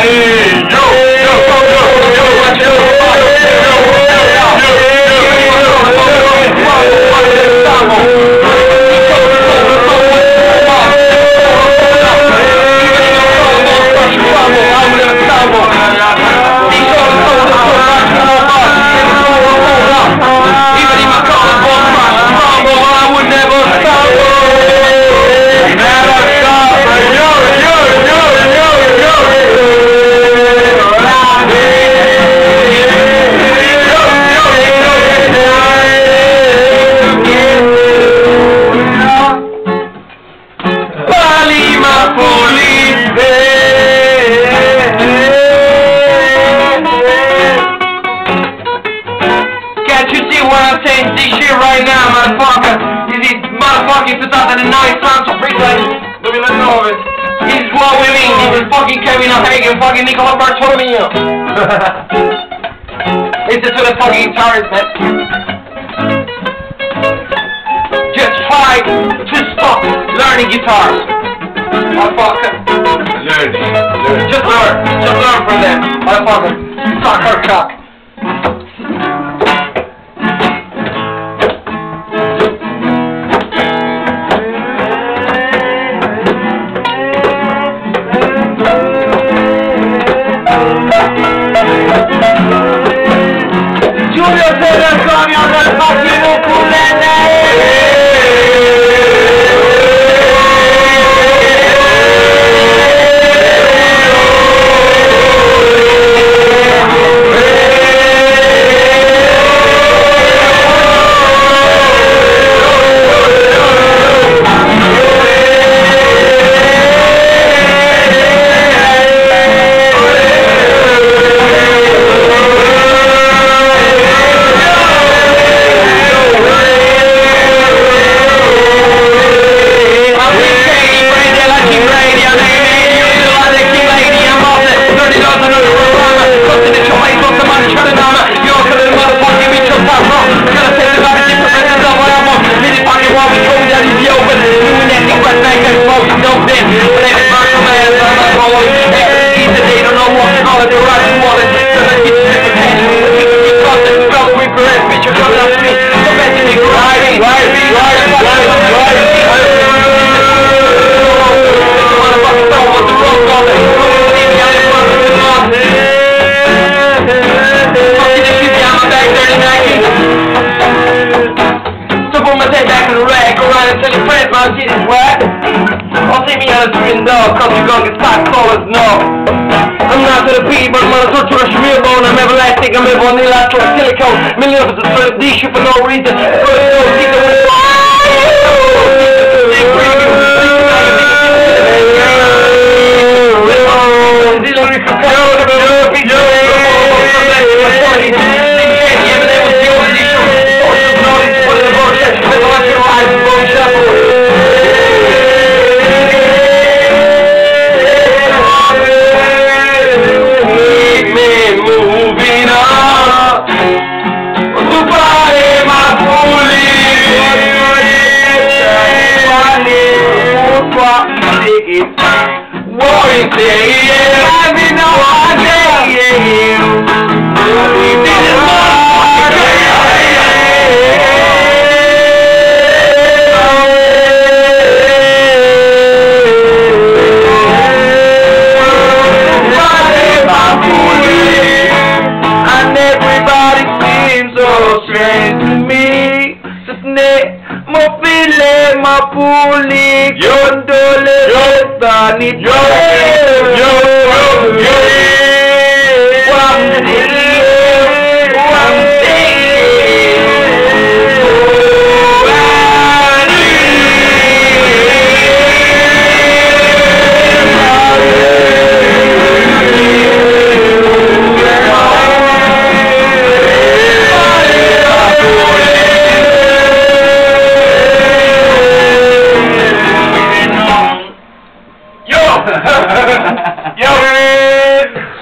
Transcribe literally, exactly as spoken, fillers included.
This shit right now, motherfucker. This is motherfucking two thousand nine Sounds of Freestyle two mil nove. This is what we mean. This is fucking Kevin O'Hagan, fucking Nicola Bartolomeo. Listen to the fucking guitarist, man. Just try to stop learning guitar. Motherfucker. Learning. Learn. Just learn. Just learn from them. Motherfucker. Suck her cock. Giulio Serrantonio dal massimo culene. My shit is wet. Don't see me on a screen dog, cause you gonna get stock callers, no. I'm not to the beat, but I'm on a torture schmearbone. I'm everlasting, I'm a vanilla, to a silicone. Millions of the dish for no reason. Mapuli Yondole Yostani Yo Yo Yo Yo Yo!